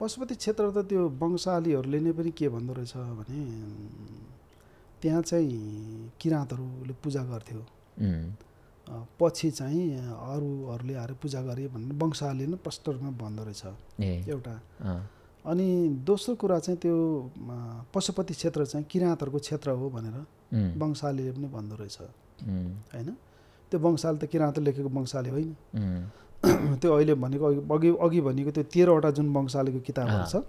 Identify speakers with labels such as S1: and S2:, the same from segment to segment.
S1: पशुपति क्षेत्र त त्यो वंशालीहरूले नै पनि के भन्दो रहेछ भने त्यहाँ चाहिँ किराँतहरूले पूजा गर्थ्यो, पछि चाहिँ अरूहरूले आएर पूजा गरे भनेर वंशाली नै प्रष्ट रूपमा भन्दो रहेछ एउटा। अनि दोस्रो कुरा चाहिँ त्यो पशुपति क्षेत्र चाहिँ किराँतहरूको क्षेत्र हो भनेर वंशालीले पनि भन्दो रहेछ हैन। त्यो वंशाली त किराँत लेखेको वंशाली होइन, त्यो अहिले भनेको अघि भनेको त्यो 13वटा जुन वंशालीको किताबहरू छ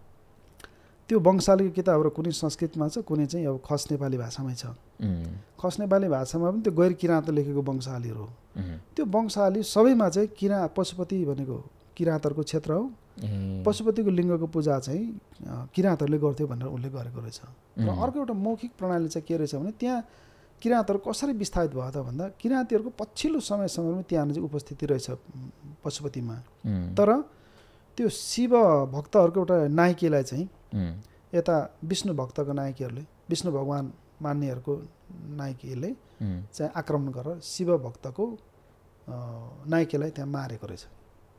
S1: त्यो वंशालीको किताबहरू कुनै संस्कृतमा छ, कुनै चाहिँ अब खस नेपाली भाषामै छ। खस नेपाली भाषामा पनि त्यो गैर किराँत लेखेको वंशालीहरू हो। त्यो वंशाली सबैमा चाहिँ पशुपति भनेको किराँतहरूको क्षेत्र हो, पशुपतिको लिङ्गको पूजा चाहिँ किराँतहरूले गर्थ्यो भनेर उल्लेख गरेको रहेछ। र अर्को एउटा मौखिक प्रणाली चाहिँ के रहेछ भने त्यहाँ किराँतहरू कसरी विस्थापित भयो त भन्दा किराँतीहरूको पछिल्लो समयसम्ममा त्यहाँ चाहिँ उपस्थिति रहेछ पशुपतिमा। तर त्यो शिव भक्तहरूको एउटा नायकीलाई चाहिँ यता विष्णु भक्तको नायकीहरूले, विष्णु भगवान मान्नेहरूको नायकीले चाहिँ आक्रमण गरेर शिव भक्तको नायकीलाई त्यहाँ मारेको रहेछ।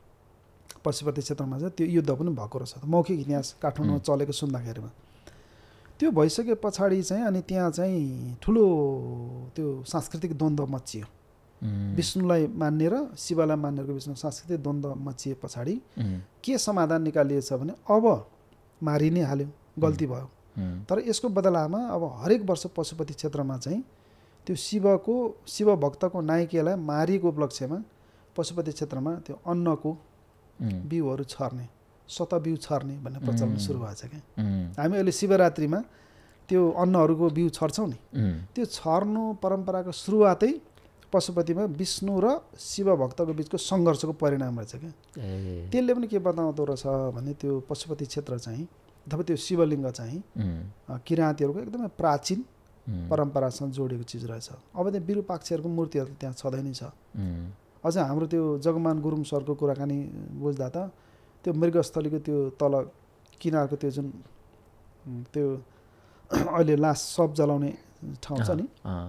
S1: पशुपति क्षेत्रमा चाहिँ त्यो युद्ध पनि भएको रहेछ, मौखिक इतिहास काठमाडौँमा चलेको सुन्दाखेरिमा। त्यो भइसके पछाडि चाहिँ अनि त्यहाँ चाहिँ ठुलो त्यो सांस्कृतिक द्वन्द्व मचियो। विष्णुलाई मान्ने र शिवलाई मान्नेहरूको बिचमा सांस्कृतिक द्वन्द्व मचिए पछाडि के समाधान निकालिएछ भने अब मारि नै हाल्यो, गल्ती भयो। तर यसको बदलामा अब हरेक वर्ष पशुपति क्षेत्रमा चाहिँ त्यो शिव भक्तको नायकीलाई मारिएको उपलक्ष्यमा पशुपति क्षेत्रमा त्यो अन्नको बिउहरू छर्ने, शतबिउ छर्ने भन्ने प्रचलन सुरु भएको छ क्या। हामी अहिले शिवरात्रिमा त्यो अन्नहरूको बिउ छर्छौँ नि, त्यो छर्नु परम्पराको सुरुवातै पशुपतिमा विष्णु र शिव भक्तको बिचको सङ्घर्षको परिणाम रहेछ क्या। त्यसले पनि के बताउँदो रहेछ भने त्यो पशुपति क्षेत्र चाहिँ अथवा त्यो शिवलिङ्ग चाहिँ किराँतीहरूको एकदमै प्राचीन परम्परासँग जोडिएको चिज रहेछ। अब त्यो विरूपाक्षहरूको मूर्तिहरू त्यहाँ छँदै नै छ। अझ हाम्रो त्यो जगमान गुरुङ सरको कुराकानी बुझ्दा त त्यो मृगस्थलीको त्यो तल किनारको त्यो जुन त्यो अहिले लास सब जलाउने ठाउँ छ नि,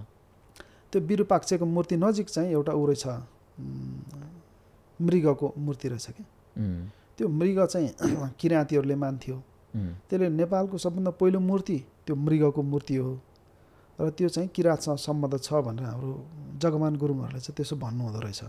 S1: त्यो विरूपाक्षको मूर्ति नजिक चाहिँ एउटा उ रहेछ मृगको मूर्ति रहेछ क्या। त्यो मृग चाहिँ किराँतीहरूले मान्थ्यो, त्यसले नेपालको सबभन्दा पहिलो मूर्ति त्यो मृगको मूर्ति हो र त्यो चाहिँ किराँतसँग सम्बन्ध छ भनेर हाम्रो जगमान गुरुङहरूले चाहिँ त्यसो भन्नुहुँदो रहेछ।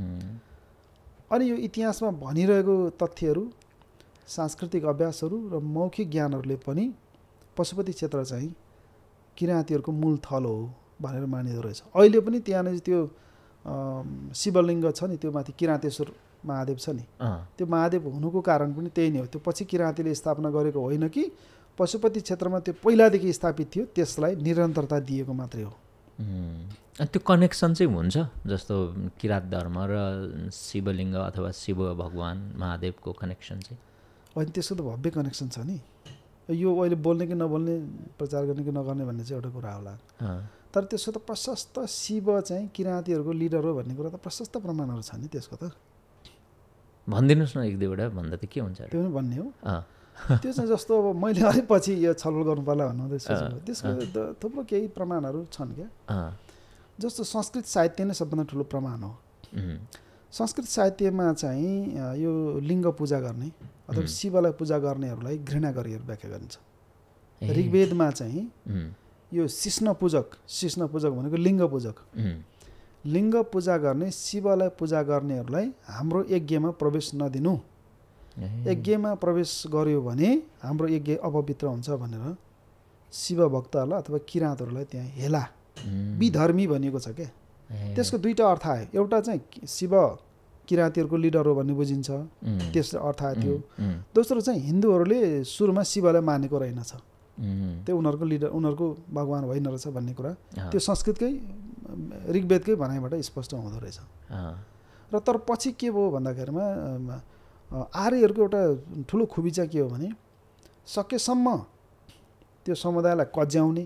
S1: अनि यो इतिहासमा भनिरहेको तथ्यहरू, सांस्कृतिक अभ्यासहरू र मौखिक ज्ञानहरूले पनि पशुपति क्षेत्र चाहिँ किराँतीहरूको मूल थलो हो भनेर मानिँदो रहेछ। अहिले पनि त्यहाँनिर त्यो शिवलिङ्ग छ नि, त्यो माथि किराँतेश्वर महादेव छ नि, त्यो महादेव हुनुको कारण पनि त्यही नै हो। त्यो पछि किराँतीले स्थापना गरेको होइन कि पशुपति क्षेत्रमा त्यो पहिलादेखि स्थापित थियो, त्यसलाई निरन्तरता दिएको मात्रै हो।
S2: त्यो कनेक्सन चाहिँ हुन्छ जस्तो किराँत धर्म र शिवलिङ्ग अथवा शिव भगवान महादेवको कनेक्सन चाहिँ
S1: होइन, त्यसको त भव्य कनेक्सन छ नि। यो अहिले बोल्ने कि नबोल्ने, प्रचार गर्ने कि नगर्ने भन्ने चाहिँ एउटा कुरा होला। तर त्यसको त प्रशस्त शिव चाहिँ किराँतीहरूको लिडर हो भन्ने कुरा त प्रशस्त प्रमाणहरू छ नि त्यसको त।
S2: भनिदिनुहोस् न एक दुईवटा, भन्दा त के हुन्छ
S1: त्यो पनि भन्ने हो। त्यो चाहिँ जस्तो अब मैले अलिक पछि यो छलफल गर्नु पर्ला भन्नुहुँदै सोचेको, त्यसको थुप्रो केही प्रमाणहरू छन् क्या। जस्तो संस्कृत साहित्य नै सबभन्दा ठुलो प्रमाण हो। संस्कृत साहित्यमा चाहिँ यो लिङ्ग पूजा गर्ने अथवा शिवलाई पूजा गर्नेहरूलाई घृणा गरिएर व्याख्या गरिन्छ। ऋग्वेदमा चाहिँ यो शिष्ण पूजक भनेको लिङ्ग पूजक, लिङ्ग पूजा गर्ने शिवलाई पूजा गर्नेहरूलाई हाम्रो यज्ञमा प्रवेश नदिनु, यज्ञमा प्रवेश गर्यो भने हाम्रो यज्ञ अपवित्र हुन्छ भनेर शिव भक्तहरूलाई अथवा किराँतहरूलाई त्यहाँ हेला विधर्मी भनिएको छ क्या। त्यसको दुईटा अर्थ आयो, एउटा चाहिँ शिव किराँतीहरूको लिडर हो भन्ने बुझिन्छ, त्यसले अर्थ आयो त्यो। दोस्रो चाहिँ हिन्दूहरूले सुरुमा शिवलाई मानेको रहेनछ, त्यो उनीहरूको लिडर, उनीहरूको भगवान होइन रहेछ भन्ने कुरा त्यो संस्कृतकै ऋग्वेदकै भनाइबाट स्पष्ट हुँदो रहेछ। र तर पछि के भयो भन्दाखेरिमा आर्यहरूको एउटा ठुलो खुबी चाहिँ के हो भने सकेसम्म त्यो समुदायलाई कज्याउने,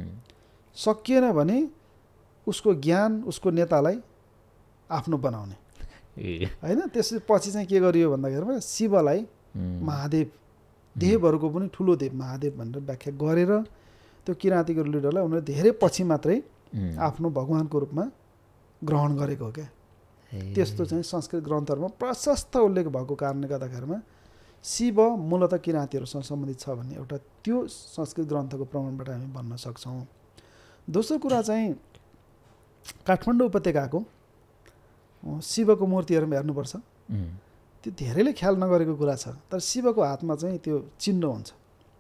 S1: सकिएन भने उसको ज्ञान, उसको नेतालाई आफ्नो बनाउने होइन। त्यसपछि चाहिँ के गरियो भन्दाखेरिमा शिवलाई महादेव, देवहरूको पनि ठुलो देव महादेव भनेर व्याख्या गरेर त्यो किराँतीको लिडरलाई उनीहरूले धेरै पछि मात्रै आफ्नो भगवानको रूपमा ग्रहण गरेको हो क्या। त्यस्तो चाहिँ संस्कृत ग्रन्थहरूमा प्रशस्त उल्लेख भएको कारणले गर्दाखेरिमा शिव मूलतः किराँतीहरूसँग सम्बन्धित छ भन्ने एउटा त्यो संस्कृत ग्रन्थको प्रमाणबाट हामी भन्न सक्छौँ। दोस्रो कुरा चाहिँ काठमाडौँ उपत्यकाको शिवको मूर्तिहरूमा हेर्नुपर्छ, त्यो धेरैले ख्याल नगरेको कुरा छ। तर शिवको हातमा चाहिँ त्यो चिन्डो हुन्छ।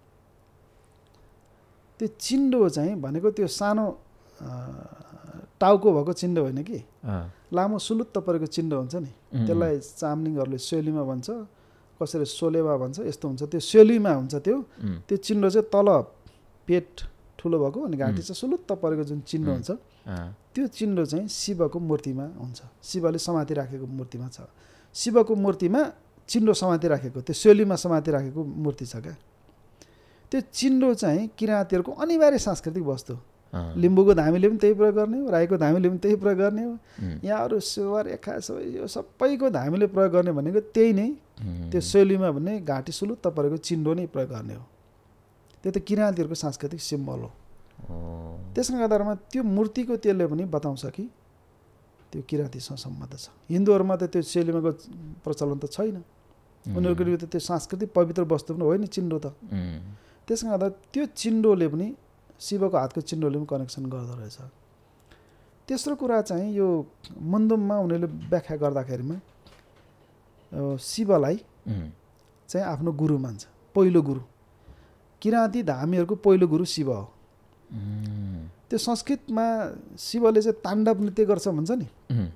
S1: त्यो चिन्डो चाहिँ भनेको त्यो सानो टाउको भएको चिन्डो होइन कि, लामो सुलुत्त परेको चिन्डो हुन्छ नि, त्यसलाई चामलिङहरूले स्योलीमा भन्छ, कसैले सोलेवा भन्छ, यस्तो हुन्छ। त्यो स्योलीमा हुन्छ त्यो चिन्डो चाहिँ तल पेट ठुलो भएको अनि घाँटी चाहिँ सुलुत्त परेको जुन चिन्डो हुन्छ, त्यो चिन्डो चाहिँ शिवको मूर्तिमा हुन्छ। शिवले समाति राखेको मूर्तिमा छ। शिवको मूर्तिमा चिन्डो समाति राखेको, त्यो स्योलीमा समाति राखेको मूर्ति छ क्या। त्यो चिन्डो चाहिँ किराँतीहरूको अनिवार्य सांस्कृतिक वस्तु। लिम्बूको धामीले पनि त्यही प्रयोग गर्ने हो, राईको धामीले पनि त्यही प्रयोग गर्ने हो, यहाँ अरू सुवार एखा सबै यो सबैको धामीले प्रयोग गर्ने भनेको त्यही नै, त्यो शैलीमा भन्ने घाँटी सुलुत्त परेको चिन्डो नै प्रयोग गर्ने हो। त्यो त किराँतीहरूको सांस्कृतिक सिम्बल हो। त्यसको आधारमा त्यो मूर्तिको त्यसले पनि बताउँछ कि त्यो किराँतीसँग सम्बन्ध छ। हिन्दूहरूमा त त्यो शैलीमाको प्रचलन त छैन, उनीहरूको निम्ति त्यो सांस्कृतिक पवित्र वस्तु पनि होइन चिन्डो त। त्यसको आधार त्यो चिन्डोले पनि शिवको हातको चिन्डोले पनि कनेक्सन गर्दो रहेछ। तेस्रो कुरा चाहिँ यो मन्दुममा उनीहरूले व्याख्या गर्दाखेरिमा शिवलाई चाहिँ आफ्नो गुरु मान्छ, पहिलो गुरु। किराँती धामीहरूको पहिलो गुरु शिव हो। त्यो संस्कृतमा शिवले चाहिँ ताण्डव नृत्य गर्छ भन्छ नि,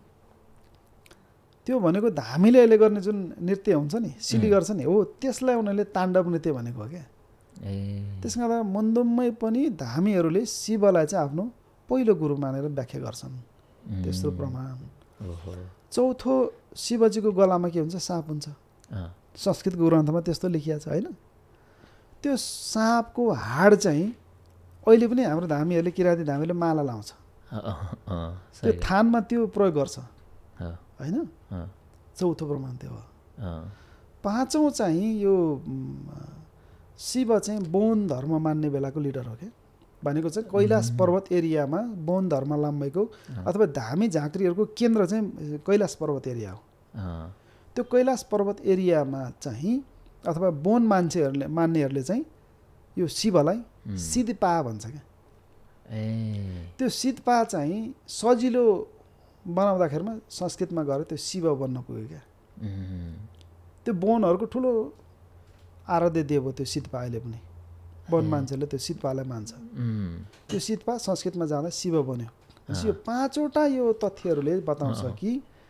S1: त्यो भनेको धामीले अहिले गर्ने जुन नृत्य हुन्छ नि, सिली गर्छ नि, हो त्यसलाई उनीहरूले ताण्डव नृत्य भनेको हो क्या। त्यसको गर्दा मन्दुममै पनि धामीहरूले शिवलाई चाहिँ आफ्नो पहिलो गुरु मानेर व्याख्या गर्छन्। तेस्रो प्रमाण। चौथो, शिवजीको गलामा के हुन्छ? साँप हुन्छ। संस्कृतको ग्रन्थमा त्यस्तो लेखिएको छ होइन। त्यो साँपको हाड चाहिँ अहिले पनि हाम्रो धामीहरूले, किराँती धामीले माला लाउँछ, त्यो थानमा त्यो प्रयोग गर्छ होइन। चौथो प्रमाण त्यो हो। पाँचौँ चाहिँ यो शिव चाहिँ बौद्ध धर्म मान्ने बेलाको लिडर हो क्या। भनेको चाहिँ कैलाश पर्वत एरियामा बौद्ध धर्मावलम्बीको अथवा धामी झाँक्रीहरूको केन्द्र चाहिँ कैलाश पर्वत एरिया हो। त्यो कैलाश पर्वत एरियामा चाहिँ अथवा बौद्ध मान्छेहरूले मान्नेहरूले चाहिँ यो शिवलाई सिद्धपा भन्छ क्या। त्यो सिद्धपा चाहिँ सजिलो बनाउँदाखेरिमा संस्कृतमा गएर त्यो शिव बन्न पुग्यो क्या। त्यो बौद्धहरूको ठुलो आराध्य देव हो त्यो सिद्धपा। अहिले पनि बौद्ध मान्छेले त्यो सिद्धपालाई मान्छ। त्यो सिद्धपा संस्कृतमा जाँदा शिव बन्यो। यो पाँचवटा यो तथ्यहरूले बताउँछ कि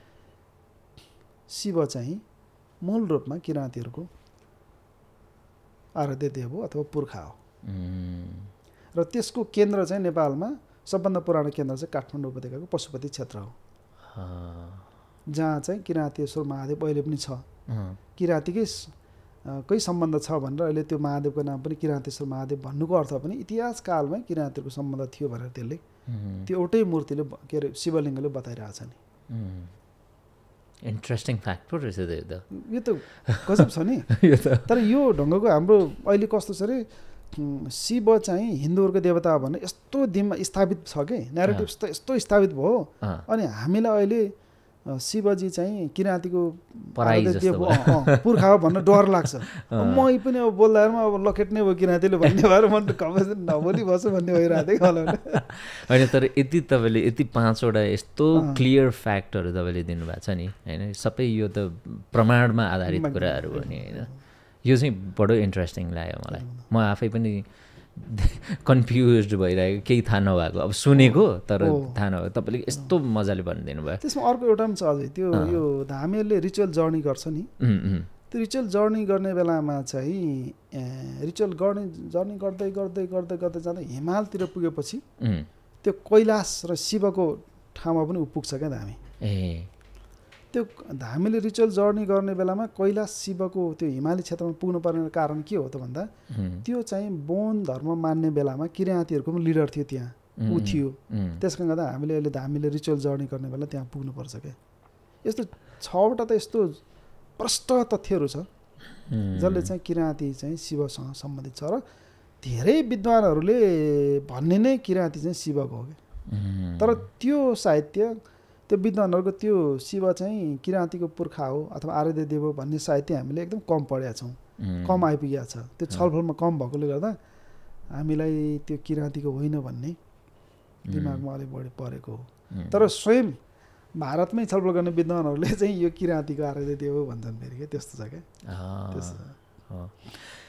S1: शिव चाहिँ मूल रूपमा किराँतीहरूको आराध्य देव हो अथवा पुर्खा हो। र त्यसको केन्द्र चाहिँ नेपालमा सबभन्दा पुरानो केन्द्र चाहिँ काठमाडौँ उपत्यकाको पशुपति क्षेत्र हो, जहाँ चाहिँ किराँतीश्वर महादेव अहिले पनि छ। किराँतीकै कै सम्बन्ध छ भनेर अहिले त्यो महादेवको नाम पनि किराँतेश्वर महादेव भन्नुको अर्थ पनि इतिहास कालमै किराँतीहरूको सम्बन्ध थियो भनेर त्यसले त्यो एउटै मूर्तिले के अरे शिवलिङ्गले बताइरहेछ नि।
S2: इन्ट्रेस्टिङ फ्याक्टर रहेछ
S1: यो त गजब छ नि। तर यो ढङ्गको हाम्रो अहिले कस्तो छ अरे, शिव चाहिँ हिन्दूहरूको देवता भन्ने यस्तो दिनमा स्थापित छ कि न्यारेटिभ त यस्तो स्थापित भयो। अनि हामीलाई अहिले शिवजी चाहिँ किराँतीको पुर्खा हो भन्न डर लाग्छ। मै पनि अब बोल्दामा अब लखेट नै भयो किराँतीले भन्ने भएर म नबोली बस्छु भन्ने भइरहेको थियो
S2: होइन। तर यति तपाईँले यति पाँचवटा यस्तो क्लियर फ्याक्टहरू तपाईँले दिनुभएको छ नि होइन, सबै यो त प्रमाणमा आधारित कुराहरू हो नि होइन। यो चाहिँ बडो इन्ट्रेस्टिङ लाग्यो मलाई। म आफै पनि कन्फ्युज भइरहेको, केही थाहा नभएको, अब सुनेको तर थाहा नभएको, तपाईँले यस्तो मजाले भनिदिनु भयो।
S1: त्यसमा अर्को एउटा पनि छ अझै, त्यो यो धामीहरूले रिचुअल जर्नी गर्छ नि, त्यो रिचुअल जर्नी गर्ने बेलामा चाहिँ रिचुअल जर्नी गर्दै गर्दै गर्दै गर्दै जाँदा हिमालतिर पुगेपछि त्यो कैलाश र शिवको ठाउँमा पनि पुग्छ क्या धामी। त्यो धामीले रिचुअल जर्नी गर्ने बेलामा कैलाश शिवको त्यो हिमाली क्षेत्रमा पुग्नु पर्ने कारण के हो त भन्दा त्यो चाहिँ बौद्ध धर्म मान्ने बेलामा किराँतीहरूको पनि लिडर थियो त्यहाँ, ऊ थियो। त्यसले गर्दा हामीले अहिले धामीले रिचुअल जर्नी गर्ने बेला त्यहाँ पुग्नुपर्छ क्या। यस्तो 6वटा त यस्तो प्रष्ट तथ्यहरू छ जसले चाहिँ किराँती चाहिँ शिवसँग सम्बन्धित छ। र धेरै विद्वानहरूले भन्ने नै किराँती चाहिँ शिवको हो क्या। तर त्यो साहित्य, त्यो विद्वानहरूको त्यो शिव चाहिँ किराँतीको पुर्खा हो अथवा आराध्य देव हो भन्ने साहित्य हामीले एकदम कम पढेका छौँ। कम आइपुगेको छ। त्यो छलफलमा कम भएकोले गर्दा हामीलाई त्यो किराँतीको होइन भन्ने दिमागमा अलिक बढी परेको हो। तर स्वयं भारतमै छलफल गर्ने विद्वानहरूले चाहिँ यो किराँतीको आकृति हो भन्छन् फेरि के, त्यस्तो छ क्या।